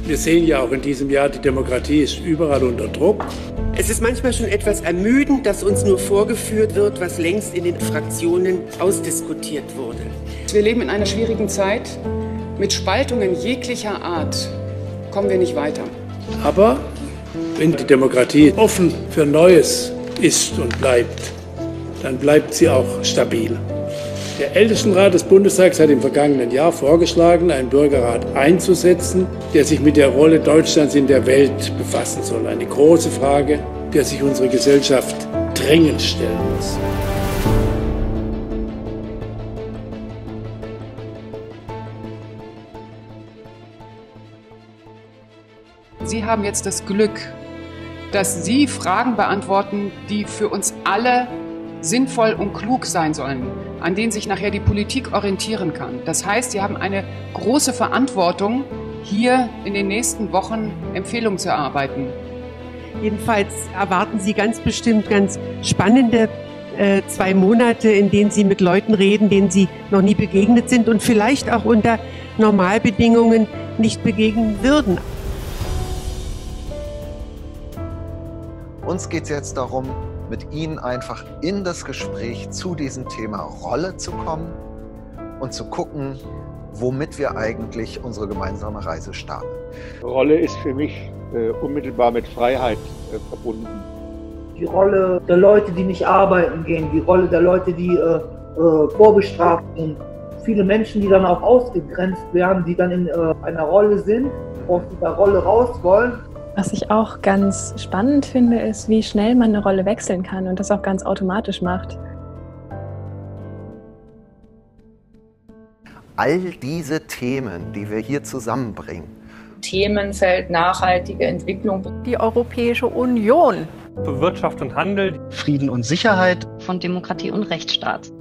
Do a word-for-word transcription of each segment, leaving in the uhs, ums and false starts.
Wir sehen ja auch in diesem Jahr, die Demokratie ist überall unter Druck. Es ist manchmal schon etwas ermüdend, dass uns nur vorgeführt wird, was längst in den Fraktionen ausdiskutiert wurde. Wir leben in einer schwierigen Zeit. Mit Spaltungen jeglicher Art kommen wir nicht weiter. Aber wenn die Demokratie offen für Neues ist und bleibt, dann bleibt sie auch stabil. Der Ältestenrat des Bundestags hat im vergangenen Jahr vorgeschlagen, einen Bürgerrat einzusetzen, der sich mit der Rolle Deutschlands in der Welt befassen soll. Eine große Frage, der sich unsere Gesellschaft drängend stellen muss. Sie haben jetzt das Glück, dass Sie Fragen beantworten, die für uns alle sinnvoll und klug sein sollen, an denen sich nachher die Politik orientieren kann. Das heißt, Sie haben eine große Verantwortung, hier in den nächsten Wochen Empfehlungen zu erarbeiten. Jedenfalls erwarten Sie ganz bestimmt ganz spannende äh, zwei Monate, in denen Sie mit Leuten reden, denen Sie noch nie begegnet sind und vielleicht auch unter Normalbedingungen nicht begegnen würden. Uns geht es jetzt darum, mit Ihnen einfach in das Gespräch zu diesem Thema Rolle zu kommen und zu gucken, womit wir eigentlich unsere gemeinsame Reise starten. Rolle ist für mich äh, unmittelbar mit Freiheit äh, verbunden. Die Rolle der Leute, die nicht arbeiten gehen, die Rolle der Leute, die äh, äh, vorbestraft sind. Viele Menschen, die dann auch ausgegrenzt werden, die dann in äh, einer Rolle sind, aus dieser Rolle raus wollen. Was ich auch ganz spannend finde, ist, wie schnell man eine Rolle wechseln kann und das auch ganz automatisch macht. All diese Themen, die wir hier zusammenbringen. Themenfeld nachhaltige Entwicklung. Die Europäische Union. Für Wirtschaft und Handel. Frieden und Sicherheit. Von Demokratie und Rechtsstaat.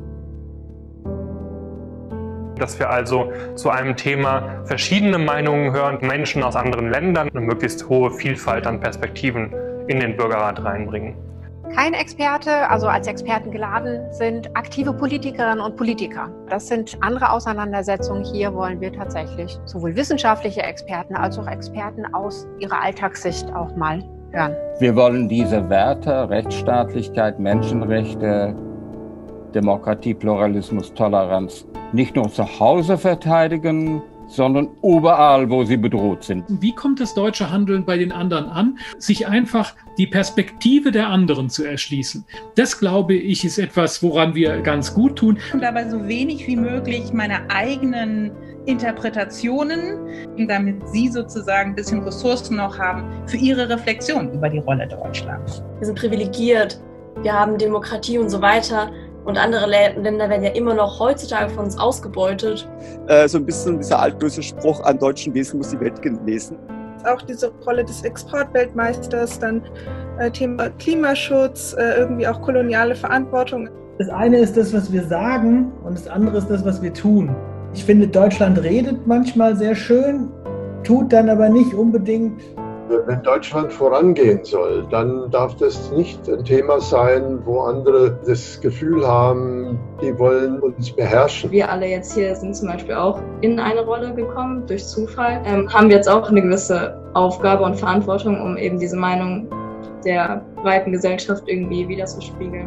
Dass wir also zu einem Thema verschiedene Meinungen hören, Menschen aus anderen Ländern, eine möglichst hohe Vielfalt an Perspektiven in den Bürgerrat reinbringen. Kein Experte, also als Experten geladen, sind aktive Politikerinnen und Politiker. Das sind andere Auseinandersetzungen. Hier wollen wir tatsächlich sowohl wissenschaftliche Experten als auch Experten aus ihrer Alltagssicht auch mal hören. Wir wollen diese Werte, Rechtsstaatlichkeit, Menschenrechte, Demokratie, Pluralismus, Toleranz nicht nur zu Hause verteidigen, sondern überall, wo sie bedroht sind. Wie kommt das deutsche Handeln bei den anderen an? Sich einfach die Perspektive der anderen zu erschließen. Das, glaube ich, ist etwas, woran wir ganz gut tun. Und dabei so wenig wie möglich meine eigenen Interpretationen, damit Sie sozusagen ein bisschen Ressourcen noch haben für Ihre Reflexion über die Rolle Deutschlands. Wir sind privilegiert, wir haben Demokratie und so weiter. Und andere Länder werden ja immer noch heutzutage von uns ausgebeutet. Äh, so ein bisschen dieser altböse Spruch, an deutschen Wesen muss die Welt gelesen. Auch diese Rolle des Exportweltmeisters, dann äh, Thema Klimaschutz, äh, irgendwie auch koloniale Verantwortung. Das eine ist das, was wir sagen, und das andere ist das, was wir tun. Ich finde, Deutschland redet manchmal sehr schön, tut dann aber nicht unbedingt. Wenn Deutschland vorangehen soll, dann darf das nicht ein Thema sein, wo andere das Gefühl haben, die wollen uns beherrschen. Wir alle jetzt hier sind zum Beispiel auch in eine Rolle gekommen, durch Zufall. Ähm, haben wir jetzt auch eine gewisse Aufgabe und Verantwortung, um eben diese Meinung der breiten Gesellschaft irgendwie widerzuspiegeln.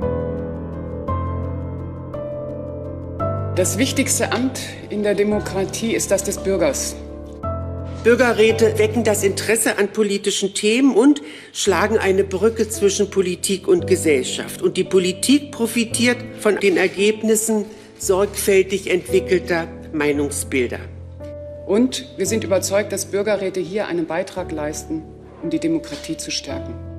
Das wichtigste Amt in der Demokratie ist das des Bürgers. Bürgerräte wecken das Interesse an politischen Themen und schlagen eine Brücke zwischen Politik und Gesellschaft. Und die Politik profitiert von den Ergebnissen sorgfältig entwickelter Meinungsbilder. Und wir sind überzeugt, dass Bürgerräte hier einen Beitrag leisten, um die Demokratie zu stärken.